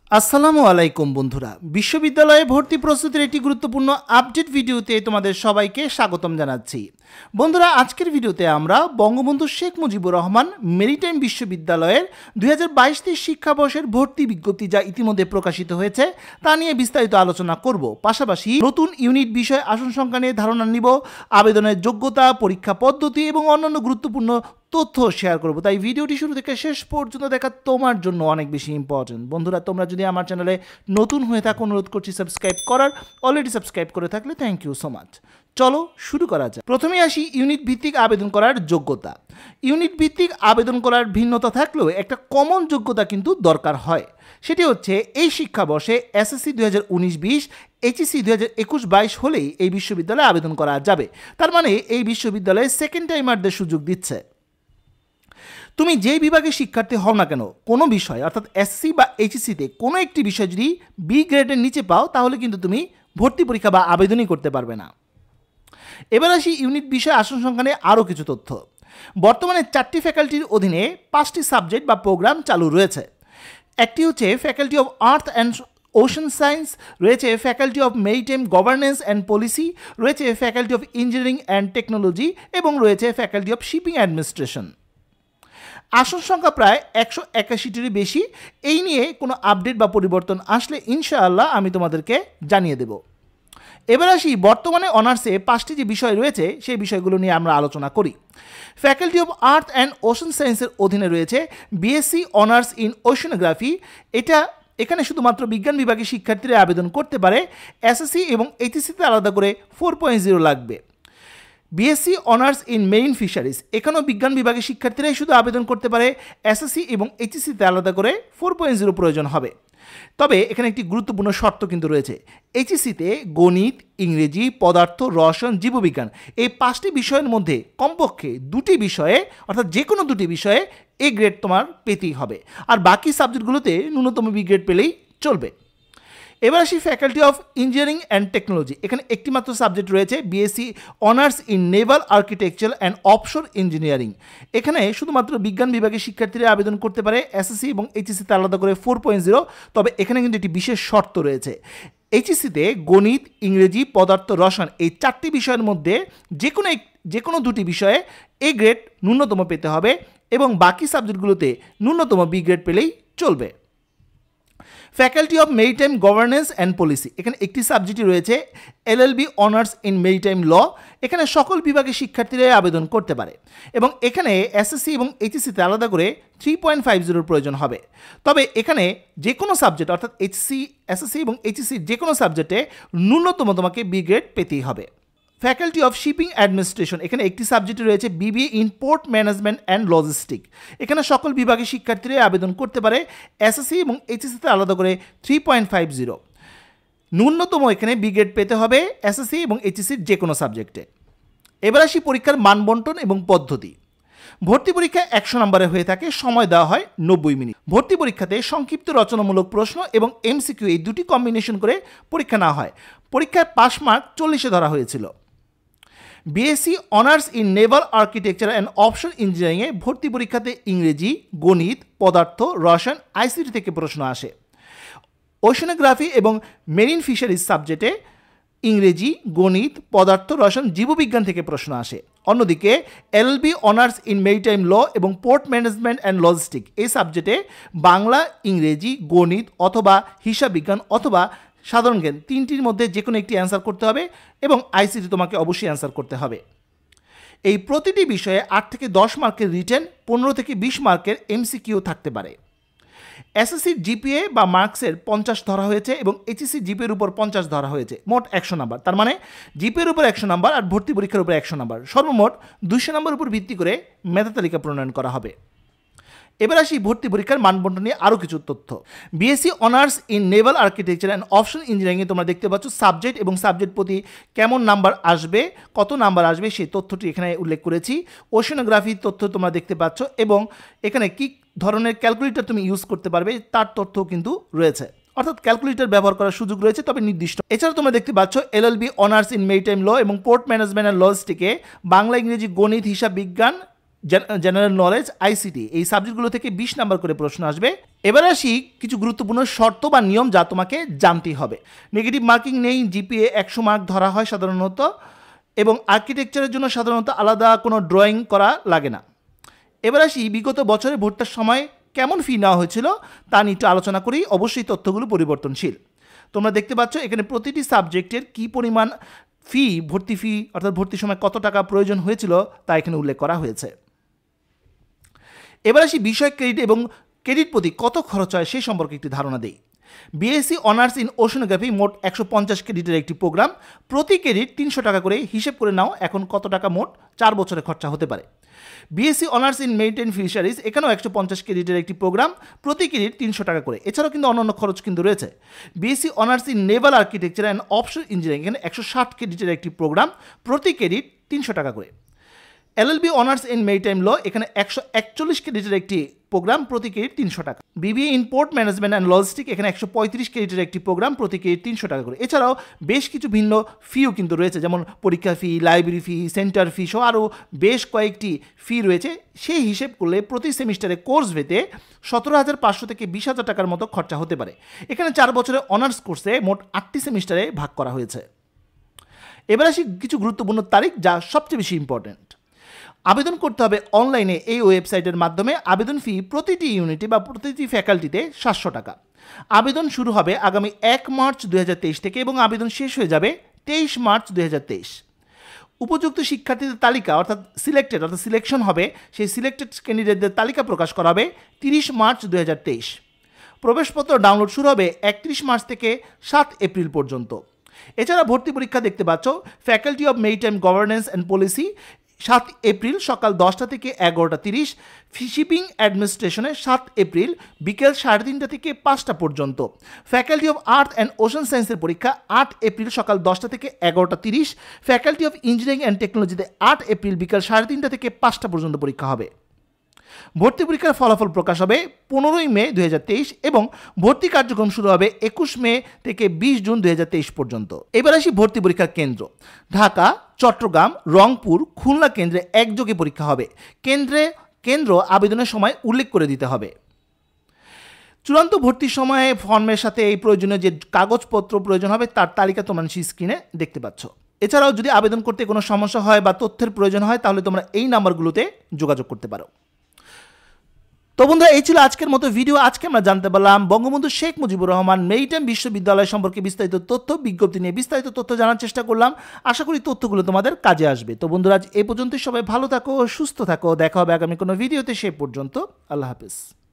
আসসালামু আলাইকুম বন্ধুরা, বিশ্ববিদ্যালয়ে ভর্তি প্রস্তুতির একটি গুরুত্বপূর্ণ আপডেট ভিডিওতে তোমাদের সবাইকে স্বাগতম জানাচ্ছি। বন্ধুরা, আজকের ভিডিওতে আমরা বঙ্গবন্ধু শেখ মুজিবুর রহমান মেরিটাইম বিশ্ববিদ্যালয়ের 2022-23 শিক্ষাবর্ষের ভর্তি বিজ্ঞপ্তি যা ইতিমধ্যে প্রকাশিত হয়েছে তা নিয়ে বিস্তারিত আলোচনা করব। পাশাপাশি নতুন ইউনিট বিষয় আসন সংখ্যা নিয়ে ধারণা নিব, আবেদনের যোগ্যতা, পরীক্ষা পদ্ধতি এবং অন্যান্য গুরুত্বপূর্ণ তথ্য শেয়ার করব। তাই ভিডিওটি শুরু থেকে শেষ পর্যন্ত দেখা তোমার জন্য অনেক বেশি ইম্পর্টেন্ট। বন্ধুরা, তোমরা যদি আমার চ্যানেলে নতুন হয়ে থাকো অনুরোধ করছি সাবস্ক্রাইব করার। অলরেডি সাবস্ক্রাইব করে থাকলে থ্যাংক ইউ সো মাচ। চলো শুরু করা যাক। প্রথমে আসি ইউনিট ভিত্তিক আবেদন করার যোগ্যতা। ইউনিট ভিত্তিক আবেদন করার ভিন্নতা থাকলেও একটা কমন যোগ্যতা কিন্তু দরকার হয়। সেটি হচ্ছে এই শিক্ষাবর্ষে এসএসসি 2019-20, এইচএসসি 2021-22 হলেই এই বিশ্ববিদ্যালয়ে আবেদন করা যাবে। তার মানে এই বিশ্ববিদ্যালয়ে সেকেন্ড টাইমারদের সুযোগ দিচ্ছে। তুমি যে বিভাগে শিক্ষার্থী হও না কেন, কোনো বিষয় অর্থাৎ এসসি বা এইচএসসিতে কোনো একটি বিষয় যদি বি গ্রেডের নিচে পাও তাহলে কিন্তু তুমি ভর্তি পরীক্ষা বা আবেদনই করতে পারবে না। এবার আসি ইউনিট বিষয় আসন সংখ্যা নিয়ে আরও কিছু তথ্য। বর্তমানে 4টি ফ্যাকাল্টির অধীনে 5টি সাবজেক্ট বা প্রোগ্রাম চালু রয়েছে। একটি হচ্ছে faculty of earth and ocean science, রয়েছে faculty of maritime governance and policy, রয়েছে faculty of engineering and technology এবং রয়েছে ফ্যাকাল্টি অফ শিপিং অ্যাডমিনিস্ট্রেশন। আসন সংখ্যা প্রায় 181টিরই বেশি। এই নিয়ে কোনো আপডেট বা পরিবর্তন আসলে ইনশাআল্লাহ আমি তোমাদেরকে জানিয়ে দেব। এবার আসি বর্তমানে অনার্সে 5টি যে বিষয় রয়েছে সেই বিষয়গুলো নিয়ে আমরা আলোচনা করি। Faculty of earth and ocean সায়েন্সের অধীনে রয়েছে বিএসসি অনার্স ইন ওশানোগ্রাফি। এখানে শুধুমাত্র বিজ্ঞান বিভাগের শিক্ষার্থীরা আবেদন করতে পারে। এসএসসি এবং এইচএসসিতে আলাদা করে 4.0 লাগবে। BSc honours in marine fisheries, এখানেও বিজ্ঞান বিভাগের শিক্ষার্থীরাই শুধু আবেদন করতে পারে। এসএসসি এবং এইচএসসিতে আলাদা করে 4.0 প্রয়োজন হবে। তবে এখানে একটি গুরুত্বপূর্ণ শর্ত কিন্তু রয়েছে। এইচএসসিতে গণিত, ইংরেজি, পদার্থ, রসায়ন, জীববিজ্ঞান এই 5টি বিষয়ের মধ্যে কমপক্ষে 2টি বিষয়ে অর্থাৎ যে কোনো 2টি বিষয়ে এ গ্রেড তোমার পেতেই হবে, আর বাকি সাবজেক্টগুলোতে ন্যূনতম বি গ্রেড পেলেই চলবে। এবার আসি faculty of engineering and technology. এখানে একটি মাত্র সাবজেক্ট রয়েছে, BSc honours in naval architecture and offshore engineering. এখানে শুধুমাত্র বিজ্ঞান বিভাগের শিক্ষার্থীরা আবেদন করতে পারে। এসএসসি এবং এইচএসসিতে আলাদা করে 4.0। তবে এখানে কিন্তু একটি বিশেষ শর্ত রয়েছে। এইচএসসিতে গণিত, ইংরেজি, পদার্থ, রসায়ন এই 4টি বিষয়ের মধ্যে যে কোনো 2টি বিষয়ে এ গ্রেড ন্যূনতম পেতে হবে এবং বাকি সাবজেক্টগুলোতে ন্যূনতম বি গ্রেড পেলেই চলবে। Faculty of maritime governance and policy, এখানে একটি সাবজেক্টই রয়েছে LLB honours in maritime law. এখানে সকল বিভাগের শিক্ষার্থীরাই আবেদন করতে পারে এবং এখানে এসএসসি এবং এইচএসসিতে আলাদা করে 3.50 প্রয়োজন হবে। তবে এখানে যে কোনো সাবজেক্ট অর্থাৎ এসএসসি এবং এইচএসসি যে কোনো সাবজেক্টে ন্যূনতম তোমাকে বি গ্রেড পেতেই হবে। ফ্যাকাল্টি অফ শিপিং অ্যাডমিনিস্ট্রেশন, এখানে একটি সাবজেক্ট রয়েছে BBA in port management and logistic. এখানে সকল বিভাগের শিক্ষার্থীরাই আবেদন করতে পারে। এসএসসি এবং এইচএসসিতে আলাদা করে 3.50। ন্যূনতম এখানে বি গ্রেড পেতে হবে এসএসসি এবং এইচএসসির যে কোনো সাবজেক্টে। এবার আসি পরীক্ষার মানবন্টন এবং পদ্ধতি। ভর্তি পরীক্ষা 100 নম্বরে হয়ে থাকে, সময় দেওয়া হয় 90 মিনিট। ভর্তি পরীক্ষাতে সংক্ষিপ্ত রচনামূলক প্রশ্ন এবং এমসিকিউ এই 2টি কম্বিনেশন করে পরীক্ষা নেওয়া হয়। পরীক্ষায় পাস মার্ক 40-এ ধরা হয়েছিল। BSc honours in naval architecture and offshore ইঞ্জিনিয়ারিংয়ে ভর্তি পরীক্ষাতে ইংরেজি, গণিত, পদার্থ, রসায়ন, আইসিটি থেকে প্রশ্ন আসে। ওশানোগ্রাফি এবং মেরিন ফিশারিজ সাবজেক্টে ইংরেজি, গণিত, পদার্থ, রসায়ন, জীববিজ্ঞান থেকে প্রশ্ন আসে। অন্যদিকে LLB honours in maritime law এবং পোর্ট ম্যানেজমেন্ট অ্যান্ড লজিস্টিক এই সাবজেক্টে বাংলা, ইংরেজি, গণিত অথবা হিসাব বিজ্ঞান অথবা সাধারণ জ্ঞান 3টির মধ্যে যে কোনো একটি অ্যান্সার করতে হবে এবং আইসিটি তোমাকে অবশ্যই অ্যান্সার করতে হবে। এই প্রতিটি বিষয়ে 8 থেকে 10 মার্কের রিটেন, 15 থেকে 20 মার্কের এমসিকিউ থাকতে পারে। এসএসসির জিপিএ বা মার্কসের 50 ধরা হয়েছে এবং এইচএসসি জিপিএর উপর 50 ধরা হয়েছে, মোট 100 নাম্বার। তার মানে জিপিএর উপর 100 নাম্বার আর ভর্তি পরীক্ষার উপর 100 নাম্বার, সর্বমোট 200 নাম্বার উপর ভিত্তি করে মেধা তালিকা প্রণয়ন করা হবে। এবার আসি ভর্তি পরীক্ষার মানবন্টন নিয়ে আরও কিছু তথ্য। BSc honours in naval architecture and offshore ইঞ্জিনিয়ারিংয়ে তোমরা দেখতে পাচ্ছ সাবজেক্ট এবং সাবজেক্ট প্রতি কেমন নাম্বার আসবে, কত নাম্বার আসবে সেই তথ্যটি এখানে উল্লেখ করেছি। ওশানোগ্রাফির তথ্য তোমরা দেখতে পাচ্ছ এবং এখানে কী ধরনের ক্যালকুলেটর তুমি ইউজ করতে পারবে তার তথ্য কিন্তু রয়েছে, অর্থাৎ ক্যালকুলেটর ব্যবহার করার সুযোগ রয়েছে তবে নির্দিষ্ট। এছাড়া তোমরা দেখতে পাচ্ছ LLB honours in maritime law এবং পোর্ট ম্যানেজমেন্ট অ্যান্ড লজিস্টিকে বাংলা, ইংরেজি, গণিত, হিসাব বিজ্ঞান জেনারেল নলেজ, আইসিটি এই সাবজেক্টগুলো থেকে 20 নাম্বার করে প্রশ্ন আসবে। এবার আসি কিছু গুরুত্বপূর্ণ শর্ত বা নিয়ম যা তোমাকে জানতেই হবে। নেগেটিভ মার্কিং নেই, জিপিএ 100 মার্ক ধরা হয় সাধারণত, এবং আর্কিটেকচারের জন্য সাধারণত আলাদা কোনো ড্রয়িং করা লাগে না। এবার আসি বিগত বছরে ভর্তির সময় কেমন ফি নেওয়া হয়েছিল তা নিয়ে একটু আলোচনা করি। অবশ্যই তথ্যগুলো পরিবর্তনশীল। তোমরা দেখতে পাচ্ছ এখানে প্রতিটি সাবজেক্টের কী পরিমাণ ফি, ভর্তি ফি অর্থাৎ ভর্তির সময় কত টাকা প্রয়োজন হয়েছিল তা এখানে উল্লেখ করা হয়েছে। এবার আসি বিষয় ক্রেডিট এবং ক্রেডিট প্রতি কত খরচ হয় সেই সম্পর্কে একটি ধারণা দেই। বিএসসি অনার্স ইন ওশনোগ্রাফি মোট 150 ক্রেডিটের একটি প্রোগ্রাম। প্রতি ক্রেডিট 300 টাকা করে। হিসেব করে নাও এখন কত টাকা মোট 4 বছরে খরচা হতে পারে। BSc honours in maritime fisheries, এখানেও 150 ক্রেডিটের একটি প্রোগ্রাম। প্রতি ক্রেডিট 300 টাকা করে। এছাড়াও কিন্তু অন্যান্য খরচ কিন্তু রয়েছে। BSc honours in naval architecture and offshore engineering, এখানে 160 ক্রেডিটের একটি প্রোগ্রাম। প্রতি ক্রেডিট 300 টাকা করে। LLB honours in maritime law, এখানে 141 ক্রেডিটের একটি প্রোগ্রাম। প্রতি ক্রেডিট 300 টাকা। BBA in port management and logistic, এখানে 135 ক্রেডিটের একটি প্রোগ্রাম। প্রতি ক্রেডিট 300 টাকা করে। এছাড়াও বেশ কিছু ভিন্ন ফিও কিন্তু রয়েছে, যেমন পরীক্ষা ফি, লাইব্রেরি ফি, সেন্টার ফি সহ আরও বেশ কয়েকটি ফি রয়েছে। সেই হিসেব করলে প্রতি সেমিস্টারে কোর্স ভেতে 17,500 থেকে 20,000 টাকার মতো খরচা হতে পারে। এখানে 4 বছরের অনার্স কোর্সে মোট 8টি সেমিস্টারে ভাগ করা হয়েছে। এবার আসি কিছু গুরুত্বপূর্ণ তারিখ যা সবচেয়ে বেশি ইম্পর্টেন্ট। আবেদন করতে হবে অনলাইনে এই ওয়েবসাইটের মাধ্যমে। আবেদন ফি প্রতিটি ইউনিটে বা প্রতিটি ফ্যাকাল্টিতে 700 টাকা। আবেদন শুরু হবে আগামী 1 মার্চ 2023 থেকে এবং আবেদন শেষ হয়ে যাবে 23 মার্চ 2023। উপযুক্ত শিক্ষার্থীদের তালিকা অর্থাৎ সিলেকশন হবে, সেই সিলেক্টেড ক্যান্ডিডেটদের তালিকা প্রকাশ করা হবে 30 মার্চ 2023। প্রবেশপত্র ডাউনলোড শুরু হবে 31 মার্চ থেকে 7 এপ্রিল পর্যন্ত। এছাড়া ভর্তি পরীক্ষা দেখতে পাচ্ছ faculty of maritime governance and policy 7 April সকাল 10টা থেকে 11:30। শিপিং অ্যাডমিনিস্ট্রেশনে 7 এপ্রিল বিকেল 3:30 থেকে 5টা পর্যন্ত। Faculty of earth and ocean সায়েন্সের পরীক্ষা 8 এপ্রিল সকাল 10টা থেকে 11:30। ফ্যাকাল্টি অফ ইঞ্জিনিয়ারিং অ্যান্ড টেকনোলজিতে 8 এপ্রিল বিকেল 3:30 থেকে 5টা পর্যন্ত পরীক্ষা হবে। ভর্তি পরীক্ষার ফলাফল প্রকাশ হবে 15 মে 2023 এবং ভর্তি কার্যক্রম শুরু হবে 21 মে থেকে 20 জুন 2023 পর্যন্ত। এবার আসি ভর্তি পরীক্ষার কেন্দ্র। ঢাকা, চট্টগ্রাম, রংপুর, খুলনা কেন্দ্রে একযোগে পরীক্ষা হবে। কেন্দ্র আবেদনের সময় উল্লেখ করে দিতে হবে। চূড়ান্ত ভর্তির সময়ে ফর্মের সাথে এই প্রয়োজনীয় যে কাগজপত্র প্রয়োজন হবে তার তালিকা তোমরা স্ক্রিনে দেখতে পাচ্ছ। এছাড়াও যদি আবেদন করতে কোনো সমস্যা হয় বা তথ্যের প্রয়োজন হয় তাহলে তোমরা এই নাম্বারগুলোতে যোগাযোগ করতে পারো। তো বন্ধুরা, এই ছিল আজকের মতো ভিডিও। আজকে আমরা জানতে পারলাম বঙ্গবন্ধু শেখ মুজিবুর রহমান মেরিটাইম বিশ্ববিদ্যালয় সম্পর্কে বিস্তারিত তথ্য, বিজ্ঞপ্তি নিয়ে বিস্তারিত তথ্য জানার চেষ্টা করলাম। আশা করি তথ্যগুলো তোমাদের কাজে আসবে। তো বন্ধুরা, আজ এই পর্যন্তই। সবাই ভালো থাকো, সুস্থ থাকো। দেখা হবে আগামী কোনো ভিডিওতে। সে পর্যন্ত আল্লাহ হাফেজ।